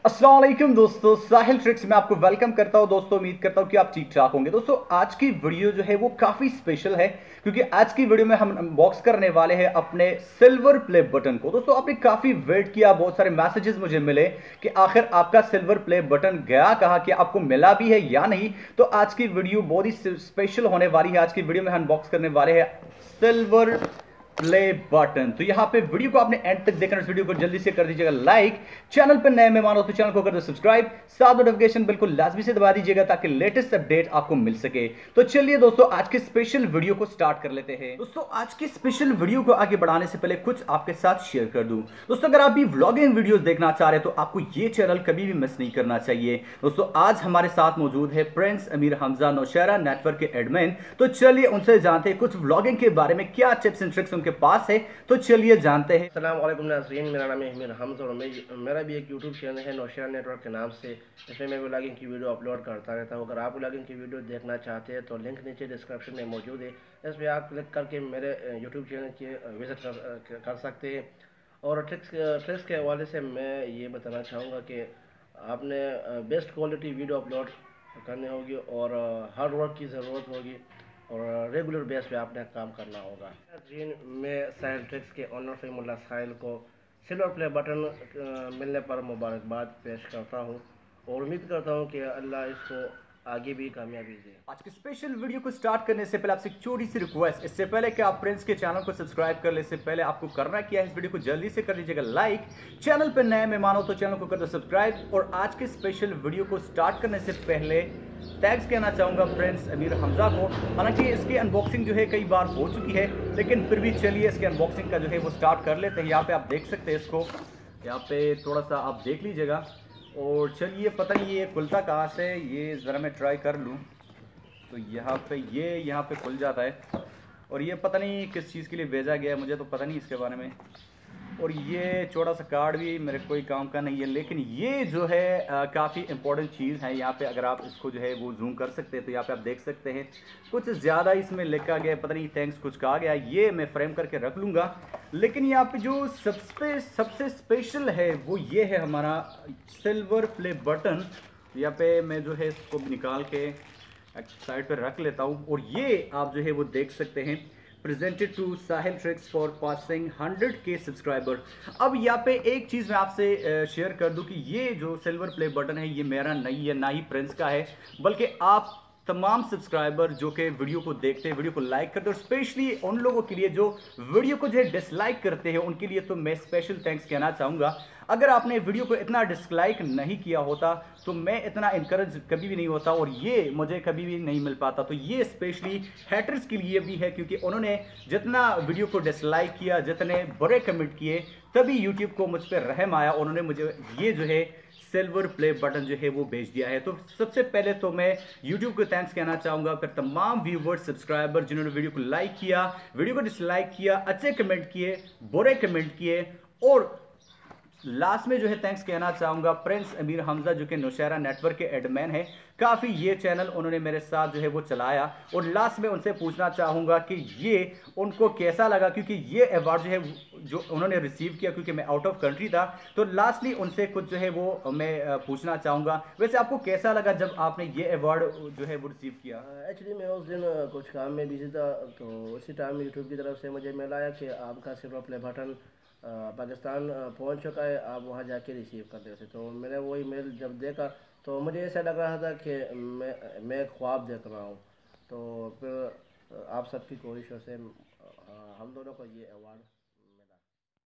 अस्सलाम वालेकुम दोस्तों, साहिल ट्रिक्स में आपको वेलकम करता हूं। दोस्तों उम्मीद करता हूं कि आप ठीक ठाक होंगे। दोस्तों आज की वीडियो जो है वो काफ़ी स्पेशल है क्योंकि आज की वीडियो में हम अनबॉक्स करने वाले हैं अपने सिल्वर प्ले बटन को। दोस्तों आपने काफ़ी वेट किया, बहुत सारे मैसेजेस मुझे मिले कि आखिर आपका सिल्वर प्ले बटन गया कहाँ, कि आपको मिला भी है या नहीं। तो आज की वीडियो बहुत ही स्पेशल होने वाली है। आज की वीडियो में हम अनबॉक्स करने वाले हैं सिल्वर प्ले बटन। तो यहां पे वीडियो को आपने एंड तक देखना, इस वीडियो को जल्दी से कर दीजिएगा लाइक। चैनल पर नए मेहमान हो तो चैनल को कर दो सब्सक्राइब, साथ नोटिफिकेशन बिल्कुल लाजमी से दबा दीजिएगा ताकि लेटेस्ट अपडेट आपको मिल सके। तो चलिए दोस्तों आज के स्पेशल वीडियो को स्टार्ट कर लेते हैं। दोस्तों आज के स्पेशल वीडियो को आगे बढ़ाने से पहले कुछ आपके साथ शेयर कर दूं। दोस्तों अगर आप भी व्लॉगिंग वीडियोस देखना चाह रहे हैं तो आपको ये चैनल कभी भी मिस नहीं करना चाहिए। दोस्तों आज हमारे साथ मौजूद है प्रिंस अमीर हमजा नौशेरा नेटवर्क के एडमिन। तो चलिए उनसे जानते हैं कुछ व्लॉगिंग के बारे में, क्या टिप्स एंड ट्रिक्स उनके पास है। तो चलिए जानते हैं। अस्सलाम वालेकुम नाज़रीन, मेरा नाम है अमीर हमजा और मेरा भी एक यूट्यूब चैनल है नौशेरा नेटवर्क के नाम से। इसमें मैं व्लॉगिंग की वीडियो अपलोड करता रहता हूँ। अगर आप व्लॉगिंग की वीडियो देखना चाहते हैं तो लिंक नीचे डिस्क्रिप्शन में मौजूद है। इस पर आप क्लिक करके मेरे यूट्यूब चैनल की विज़िट कर सकते हैं। और ट्रिक्स के हवाले से मैं ये बताना चाहूँगा कि आपने बेस्ट क्वालिटी वीडियो अपलोड करनी होगी और हार्ड वर्क की ज़रूरत होगी और रेगुलर बेस पे आपने काम करना होगा। जी, मैं साहिल ट्रिक्स के ऑनर फ़हीमुल्लाह साहिल को सिल्वर प्ले बटन मिलने पर मुबारकबाद पेश करता हूँ और उम्मीद करता हूँ कि अल्लाह इसको आगे भी कामयाबी दे। आज के स्पेशल वीडियो को स्टार्ट करने से पहले आपसे एक छोटी सी रिक्वेस्ट, इससे पहले कि आप प्रिंस के चैनल को सब्सक्राइब कर ले, इससे पहले आपको करना क्या है, इस वीडियो को जल्दी से कर लीजिएगा लाइक। चैनल पर नए मेहमान हो तो चैनल को कर दो सब्सक्राइब। और आज के स्पेशल वीडियो को स्टार्ट करने से पहले थैंक्स कहना चाहूँगा प्रिंस अमीर हमजा को। हालांकि इसकी अनबॉक्सिंग जो है कई बार हो चुकी है, लेकिन फिर भी चलिए इसके अनबॉक्सिंग का जो है वो स्टार्ट कर लेते हैं। यहाँ पे आप देख सकते हैं इसको, यहाँ पे थोड़ा सा आप देख लीजिएगा। और चलिए पता नहीं ये खुलता कहाँ से, ये ज़रा मैं ट्राई कर लूँ। तो यहाँ पे ये यहाँ पे खुल जाता है और ये पता नहीं किस चीज़ के लिए भेजा गया है, मुझे तो पता नहीं इसके बारे में। और ये छोटा सा कार्ड भी मेरे कोई काम का नहीं है, लेकिन ये जो है काफ़ी इंपॉर्टेंट चीज़ है। यहाँ पे अगर आप इसको जो है वो जूम कर सकते हैं तो यहाँ पे आप देख सकते हैं कुछ ज़्यादा इसमें लिखा गया, पता नहीं थैंक्स कुछ कहा गया। ये मैं फ्रेम करके रख लूँगा। लेकिन यहाँ पे जो सबसे स्पेशल है वो ये है हमारा सिल्वर प्ले बटन। यहाँ पे मैं जो है इसको निकाल के साइड पर रख लेता हूँ। और ये आप जो है वो देख सकते हैं, presented to Sahil tricks for passing 100K subscriber. अब यहाँ पे एक चीज़ मैं आपसे शेयर कर दूं कि ये जो सिल्वर प्ले बटन है ये मेरा नहीं है, ना ही प्रिंस का है, बल्कि आप तमाम सब्सक्राइबर जो कि वीडियो को देखते हैं, वीडियो को लाइक करते हैं, और स्पेशली उन लोगों के लिए जो वीडियो को जो है डिसलाइक करते हैं, उनके लिए तो मैं स्पेशल थैंक्स कहना चाहूँगा। अगर आपने वीडियो को इतना डिसलाइक नहीं किया होता तो मैं इतना इनकरेज कभी भी नहीं होता और ये मुझे कभी भी नहीं मिल पाता। तो ये स्पेशली हैटर्स के लिए भी है, क्योंकि उन्होंने जितना वीडियो को डिसलाइक किया, जितने बुरे कमेंट किए, तभी यूट्यूब को मुझ पर रहम आया, उन्होंने मुझे ये जो है सिल्वर प्ले बटन जो है वो भेज दिया है। तो सबसे पहले तो मैं यूट्यूब को थैंक्स कहना चाहूँगा, फिर तमाम व्यूवर्स सब्सक्राइबर जिन्होंने वीडियो को लाइक किया, वीडियो को डिसलाइक किया, अच्छे कमेंट किए, बुरे कमेंट किए, और लास्ट में जो है थैंक्स कहना चाहूँगा प्रिंस अमीर हमजा जो कि नौशेरा नेटवर्क के एडमिन है। काफ़ी ये चैनल उन्होंने मेरे साथ जो है वो चलाया। और लास्ट में उनसे पूछना चाहूँगा कि ये उनको कैसा लगा, क्योंकि ये अवार्ड जो है जो उन्होंने रिसीव किया, क्योंकि मैं आउट ऑफ कंट्री था। तो लास्टली उनसे कुछ जो है वो मैं पूछना चाहूँगा, वैसे आपको कैसा लगा जब आपने ये अवार्ड जो है वो रिसीव किया? एक्चुअली मैं उस दिन कुछ काम में बिजी था, तो उसी टाइम यूट्यूब की तरफ से मुझे मेल आया कि आपका सिल्वर प्ले बटन पाकिस्तान पहुंच चुका है, आप वहां जाके रिसीव कर देते। तो मैंने वही मेल जब देखा तो मुझे ऐसा लग रहा था कि मैं एक ख्वाब देख रहा हूं। तो फिर आप सबकी कोशिशों से हम दोनों को ये अवार्ड